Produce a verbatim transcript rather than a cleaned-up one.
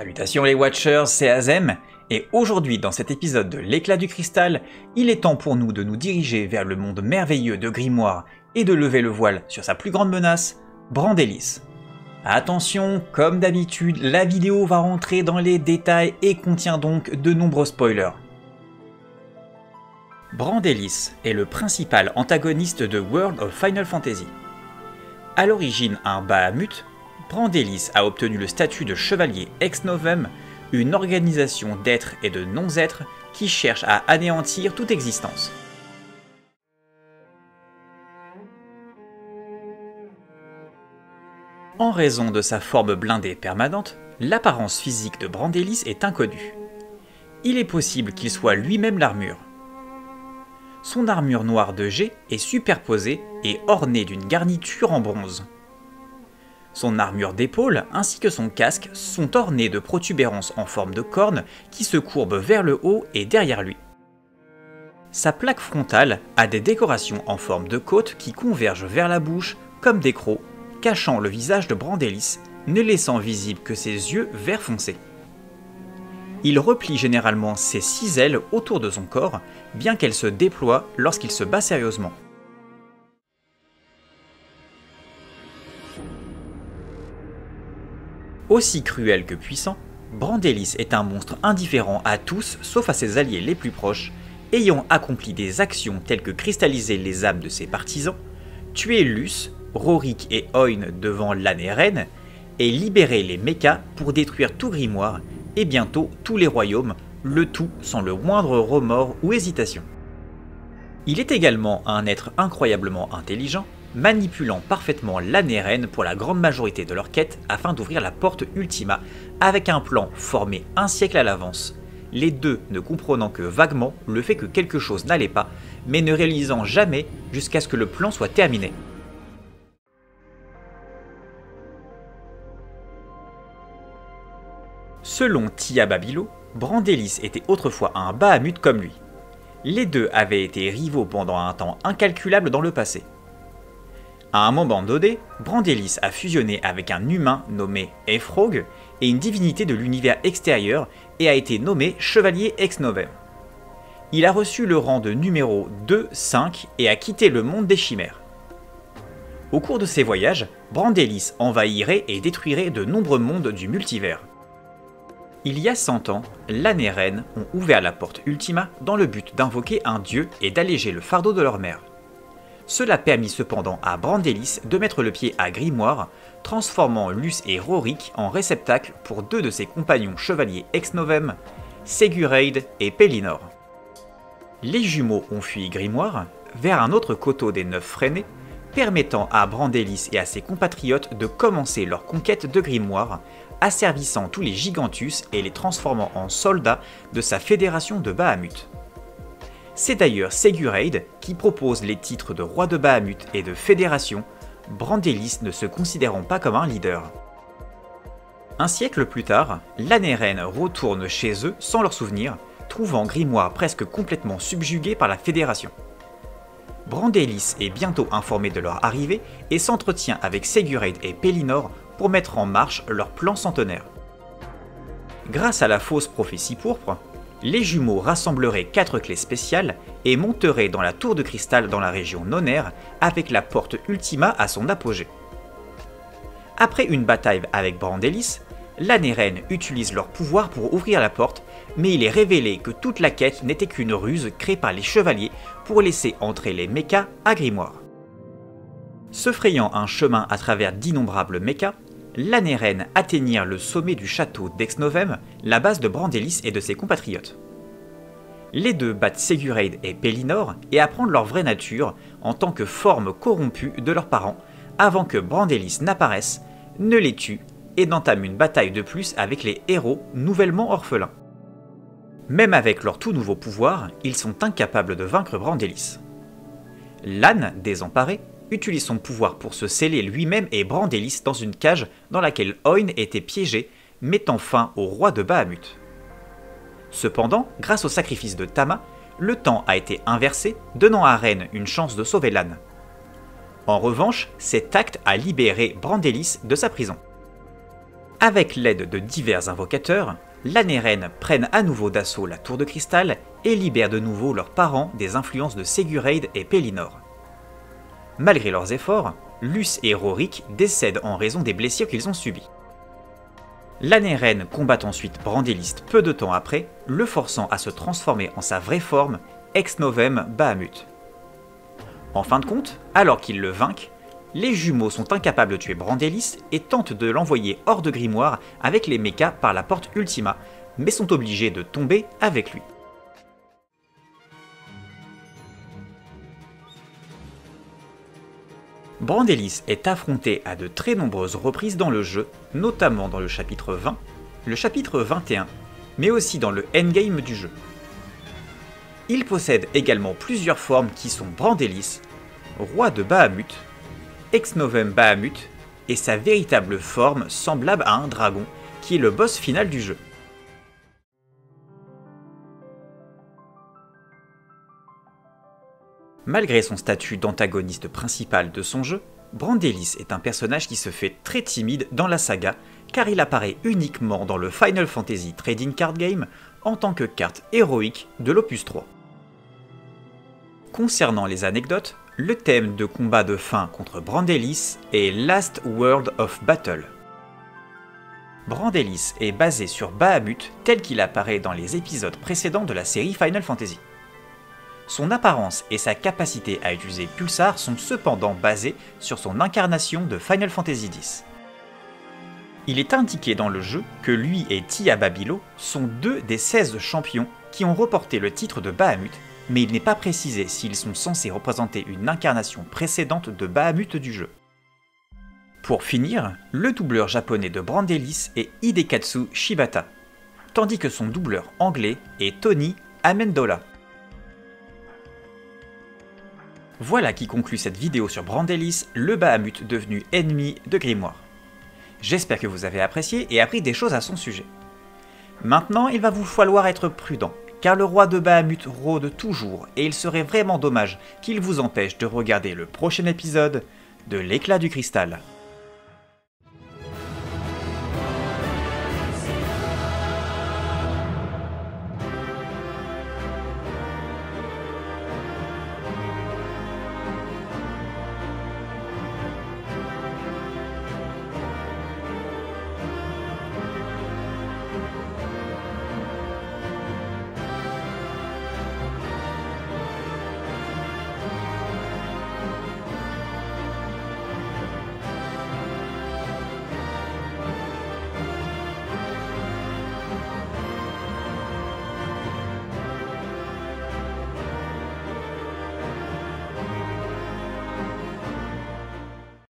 Salutations les Watchers, c'est Azem, et aujourd'hui dans cet épisode de l'Éclat du Cristal, il est temps pour nous de nous diriger vers le monde merveilleux de Grimoire et de lever le voile sur sa plus grande menace, Brandelis. Attention, comme d'habitude, la vidéo va rentrer dans les détails et contient donc de nombreux spoilers. Brandelis est le principal antagoniste de World of Final Fantasy. À l'origine un Bahamut, Brandelis a obtenu le statut de chevalier ex novem, une organisation d'êtres et de non-êtres qui cherche à anéantir toute existence. En raison de sa forme blindée permanente, l'apparence physique de Brandelis est inconnue. Il est possible qu'il soit lui-même l'armure. Son armure noire de jet est superposée et ornée d'une garniture en bronze. Son armure d'épaule ainsi que son casque sont ornés de protubérances en forme de cornes qui se courbent vers le haut et derrière lui. Sa plaque frontale a des décorations en forme de côte qui convergent vers la bouche comme des crocs, cachant le visage de Brandelis, ne laissant visible que ses yeux vert foncé. Il replie généralement ses six ailes autour de son corps, bien qu'elles se déploient lorsqu'il se bat sérieusement. Aussi cruel que puissant, Brandelis est un monstre indifférent à tous sauf à ses alliés les plus proches, ayant accompli des actions telles que cristalliser les âmes de ses partisans, tuer Luce, Rorik et Oin devant l'âne et reine, et libérer les mechas pour détruire tout Grimoire et bientôt tous les royaumes, le tout sans le moindre remords ou hésitation. Il est également un être incroyablement intelligent, manipulant parfaitement l'âne et reine pour la grande majorité de leur quête afin d'ouvrir la porte Ultima avec un plan formé un siècle à l'avance, les deux ne comprenant que vaguement le fait que quelque chose n'allait pas, mais ne réalisant jamais jusqu'à ce que le plan soit terminé. Selon Tia Babilo, Brandelis était autrefois un Bahamut comme lui. Les deux avaient été rivaux pendant un temps incalculable dans le passé. À un moment donné, Brandelis a fusionné avec un humain nommé Efrog et une divinité de l'univers extérieur et a été nommé chevalier ex novem. Il a reçu le rang de numéro deux cinq et a quitté le monde des chimères. Au cours de ses voyages, Brandelis envahirait et détruirait de nombreux mondes du multivers. Il y a cent ans, l'âne et reine ont ouvert la porte Ultima dans le but d'invoquer un dieu et d'alléger le fardeau de leur mère. Cela permit cependant à Brandelis de mettre le pied à Grimoire, transformant Luce et Rorik en réceptacle pour deux de ses compagnons chevaliers ex novem, Seguraid et Pellinor. Les jumeaux ont fui Grimoire vers un autre coteau des Neuf Freinés, permettant à Brandelis et à ses compatriotes de commencer leur conquête de Grimoire, asservissant tous les Gigantus et les transformant en soldats de sa fédération de Bahamut. C'est d'ailleurs Seguraid qui propose les titres de roi de Bahamut et de fédération, Brandelis ne se considérant pas comme un leader. Un siècle plus tard, l'âne et reine retournent chez eux sans leur souvenir, trouvant Grimoire presque complètement subjugué par la fédération. Brandelis est bientôt informé de leur arrivée et s'entretient avec Seguraid et Pellinor pour mettre en marche leur plan centenaire. Grâce à la fausse prophétie pourpre, les jumeaux rassembleraient quatre clés spéciales et monteraient dans la tour de cristal dans la région Nonaire avec la porte Ultima à son apogée. Après une bataille avec Brandelis, l'âne et reine utilisent leur pouvoir pour ouvrir la porte, mais il est révélé que toute la quête n'était qu'une ruse créée par les chevaliers pour laisser entrer les mechas à Grimoire. Se frayant un chemin à travers d'innombrables mechas, l'âne et reine atteignirent le sommet du château d'Ex Novem, la base de Brandelis et de ses compatriotes. Les deux battent Seguraid et Pellinor et apprennent leur vraie nature en tant que forme corrompue de leurs parents, avant que Brandelis n'apparaisse, ne les tue et n'entame une bataille de plus avec les héros nouvellement orphelins. Même avec leur tout nouveau pouvoir, ils sont incapables de vaincre Brandelis. L'âne, désemparé, utilise son pouvoir pour se sceller lui-même et Brandelis dans une cage dans laquelle Oin était piégé, mettant fin au roi de Bahamut. Cependant, grâce au sacrifice de Tama, le temps a été inversé, donnant à Reine une chance de sauver l'âne. En revanche, cet acte a libéré Brandelis de sa prison. Avec l'aide de divers invocateurs, l'Aneren prennent à nouveau d'assaut la tour de cristal et libèrent de nouveau leurs parents des influences de Segureid et Pellinor. Malgré leurs efforts, Luce et Rorik décèdent en raison des blessures qu'ils ont subies. L'Aneren combat ensuite Brandelist peu de temps après, le forçant à se transformer en sa vraie forme, Ex-Novem Bahamut. En fin de compte, alors qu'ils le vainquent, les jumeaux sont incapables de tuer Brandelis et tentent de l'envoyer hors de Grimoire avec les mechas par la porte Ultima, mais sont obligés de tomber avec lui. Brandelis est affronté à de très nombreuses reprises dans le jeu, notamment dans le chapitre vingt, le chapitre vingt et un, mais aussi dans le endgame du jeu. Il possède également plusieurs formes qui sont Brandelis, roi de Bahamut, Ex-Novem Bahamut, et sa véritable forme semblable à un dragon, qui est le boss final du jeu. Malgré son statut d'antagoniste principal de son jeu, Brandelis est un personnage qui se fait très timide dans la saga, car il apparaît uniquement dans le Final Fantasy Trading Card Game en tant que carte héroïque de l'opus trois. Concernant les anecdotes, le thème de combat de fin contre Brandelis est Last World of Battle. Brandelis est basé sur Bahamut tel qu'il apparaît dans les épisodes précédents de la série Final Fantasy. Son apparence et sa capacité à utiliser Pulsar sont cependant basés sur son incarnation de Final Fantasy X. Il est indiqué dans le jeu que lui et Tia Babilo sont deux des seize champions qui ont reporté le titre de Bahamut, mais il n'est pas précisé s'ils sont censés représenter une incarnation précédente de Bahamut du jeu. Pour finir, le doubleur japonais de Brandelis est Hidekatsu Shibata, tandis que son doubleur anglais est Tony Amendola. Voilà qui conclut cette vidéo sur Brandelis, le Bahamut devenu ennemi de Grimoire. J'espère que vous avez apprécié et appris des choses à son sujet. Maintenant, il va vous falloir être prudent, car le roi de Bahamut rôde toujours et il serait vraiment dommage qu'il vous empêche de regarder le prochain épisode de l'Éclat du Cristal.